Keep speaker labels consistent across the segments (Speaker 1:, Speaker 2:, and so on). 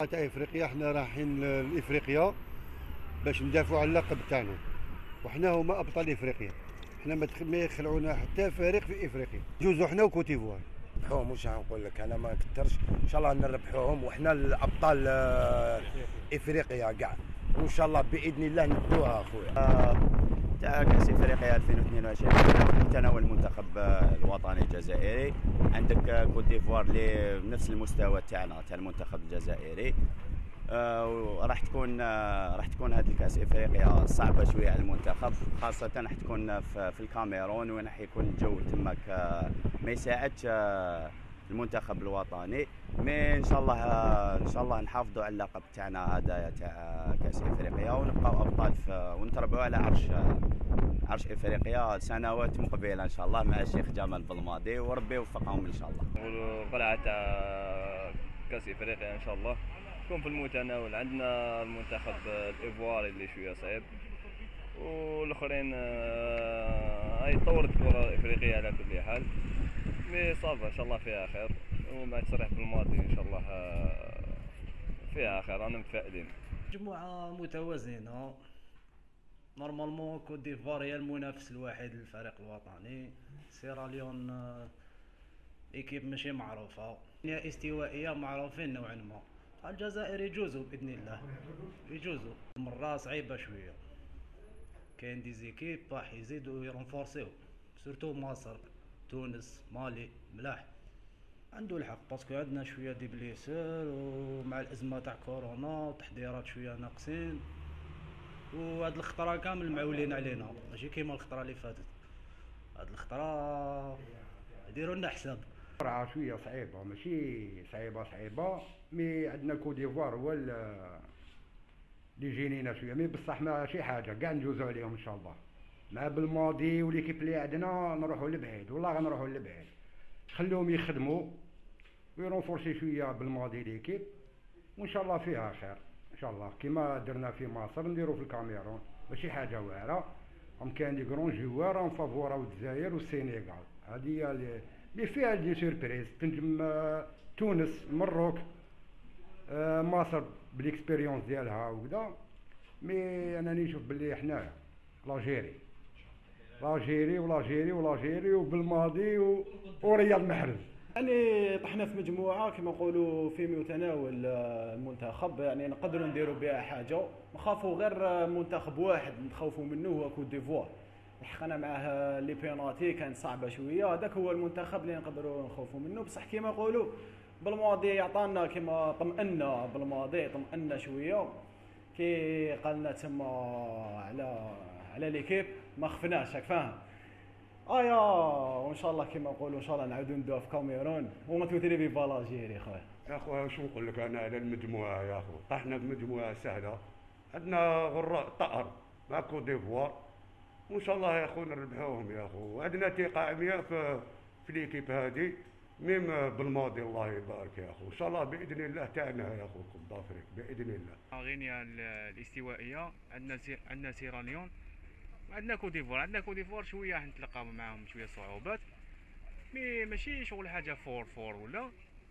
Speaker 1: تاع افريقيا، حنا رايحين لافريقيا باش ندافعوا على اللقب تاعنا، وحنا هما ابطال افريقيا. حنا ما يخلعونا حتى فريق في افريقيا، جوزو حنا وكوتيفوار.
Speaker 2: نربحوهم، واش نقول لك انا ما كثرش، ان شاء الله نربحوهم وحنا الابطال افريقيا كاع، وان شاء الله باذن الله نبدوها اخويا.
Speaker 3: تاع كاس افريقيا 2022 متناول المنتخب الوطني الجزائري. عندك كوت ديفوار اللي بنفس المستوى تاعنا تاع المنتخب الجزائري. راح تكون هذه الكاس افريقيا صعبه شويه على المنتخب، خاصه راح تكون في الكاميرون، وين راح يكون الجو تماك ما يساعدش المنتخب الوطني. مي ان شاء الله نحافظوا على اللقب تاعنا هذا تاع كاس افريقيا، ونبقاو ابطال ونتربعوا على عرش افريقيا سنوات مقبله ان شاء الله مع الشيخ جمال بلماضي، وربي يوفقهم ان شاء الله.
Speaker 4: القلعه تاع كاس افريقيا ان شاء الله تكون في المتناول. عندنا المنتخب الايفواري اللي شويه صعيب، والاخرين هاي طورت الكره الافريقيه على كل حال. مي صافا ان شاء الله فيها خير، ومع تصريح بالماضي ان شاء الله فيها خير، رانا متفائلين.
Speaker 5: مجموعه متوازنه، نورمالمون كوت ديفوار هي المنافس الوحيد للفريق الوطني. سيراليون ايكيب ماشي معروفه، هي استوائيه معروفين نوعا ما. الجزائر يجوزوا باذن الله، يجوزوا مرة صعيبه شويه، كاين دي زيكيب راح يزيدوا يرنفورسيو، سورتو مصر، تونس، مالي ملاح عنده الحق، باسكو عندنا شويه دي بليسور، ومع الازمه تاع كورونا وتحضيرات شويه ناقصين، وهاد الخطره كامل معولين علينا، ماشي كيما الخطره اللي فاتت. هاد الخطره يديروا لنا حساب.
Speaker 6: قرعه شويه صعيبه، ماشي صعيبه، مي عندنا كوت ديفوار هو اللي جينينا شويه، مي بصح ماشي حاجه، كاع نجوزوا عليهم ان شاء الله. مع بالماضي وليكيب اللي عندنا نروحوا لبعيد، والله غنروحوا لبعيد، خلوهم يخدموا ويرونفورسي شويه بالماضي ليكيب، وان شاء الله فيها خير ان شاء الله. كيما درنا في مصر نديروا في الكاميرون، ماشي حاجه واعره. كاين دي كرون جوار نفافوراو الجزائر والسينيغال، هذه هي اللي فيها دي سوربريز. تنجم تونس، المروك، مصر بالاكسبيريونس ديالها وكذا. مي انا نشوف باللي حنايا لاجيري وبالماضي ورياض محرز.
Speaker 7: يعني طحنا في مجموعه كما نقولوا في متناول المنتخب، يعني نقدروا نديروا بها حاجه. نخافوا غير منتخب واحد نخوفوا منه هو كوت ديفوار، لحقنا معاه لي بينالتي كان صعبه شويه، هذاك هو المنتخب اللي نقدروا نخوفوا منه. بصح كما نقولوا بالماضي عطانا، كما طمئنا بالماضي، طمئنا شويه كي قالنا تما على ليكيب، ما خفناش، راك فاهم. وان شاء الله كما نقولوا ان شاء الله نعاودوا ندوها في كاميرون ونتوتري في بالاجيري.
Speaker 8: يا خويا واش نقول لك انا على المجموعه يا خو، طحنا في مجموعه سهله، عندنا غراء طأر مع كوت ديفوار، وان شاء الله يا خو نربحوهم يا خو. عندنا ثقه عمياء في ليكيب هذه، ميم بالماضي الله يبارك يا خو. ان شاء الله باذن الله تاعنا يا خو كوب دافريك باذن الله.
Speaker 9: غينيا الاستوائيه، عندنا سيراليون، عندنا كوت ديفوار. عندنا كوت ديفوار شويه نتلقاو معاهم شويه صعوبات، مي ماشي شغل حاجه فور ولا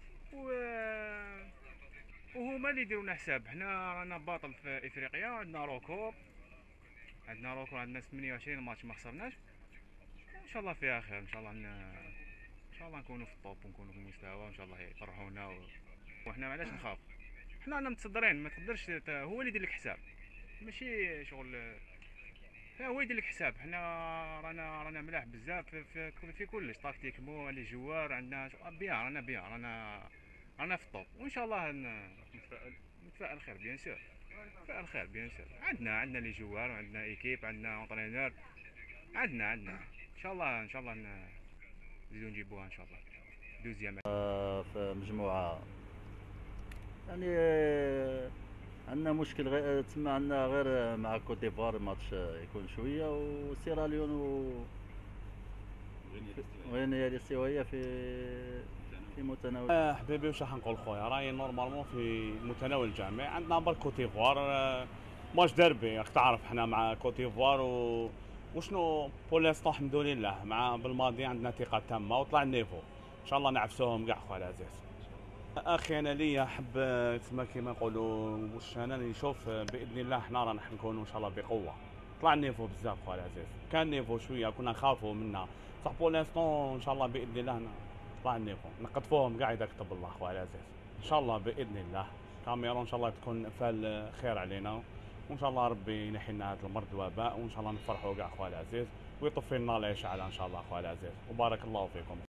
Speaker 9: وهما اللي يديروا لنا حساب. حنا رانا باطل في افريقيا، عندنا ركور، عندنا 28 ماتش ما خسرناش. ان شاء الله فيها خير، ان شاء الله نكونوا في الطوب ونكونوا في المستوى، وان شاء الله يفرحونا وحنا علاش نخاف؟ حنا رانا متصدرين، ما تقدرش هو اللي يدير لك حساب، ماشي شغل هو يدير لك حساب. حنا رانا ملاح بزاف في كلش، تاكتيك مو لي جوار عندنا بيان، رانا في الطوب، وان شاء الله نتفائل خير بيان سور، عندنا لي جوار، وعندنا ايكيب، عندنا اونطرينور، عندنا ان شاء الله نزيدو نجيبوها ان شاء الله دوزيام.
Speaker 10: في مجموعه يعني عندنا مشكل تسمى، عندنا غير مع كوت ديفوار الماتش يكون شويه، وسيراليون وغينيا الاستوائيه في متناول.
Speaker 11: حبيبي واش راح نقول خويا، راهي نورمالمون في متناول الجميع. عندنا برك كوت ديفوار ماتش ديربي، راك تعرف حنا مع كوت ديفوار وشنو بور لانستون الحمد لله. مع بالماضي عندنا ثقه تامه وطلع النيفو، ان شاء الله نعفسوهم كاع خويا العزيز. اخي انا ليا حب تسمى كيما نقولوا واش انا نشوف باذن الله حنا رانا نكونوا ان شاء الله بقوه. طلع النيفو بزاف خويا العزيز، كان نيفو شويه كنا نخافوا منا صح بور لانستون ان شاء الله باذن الله طلع النيفو نقطفوهم كاع اذا كتب الله خويا العزيز. ان شاء الله باذن الله كاميرون ان شاء الله تكون فال خير علينا، وان شاء الله ربي ينحي لنا هذا المرض الوباء، وان شاء الله نفرحوا كاع خويا العزيز ويطفي لنا الاشعال ان شاء الله خويا العزيز، وبارك الله فيكم.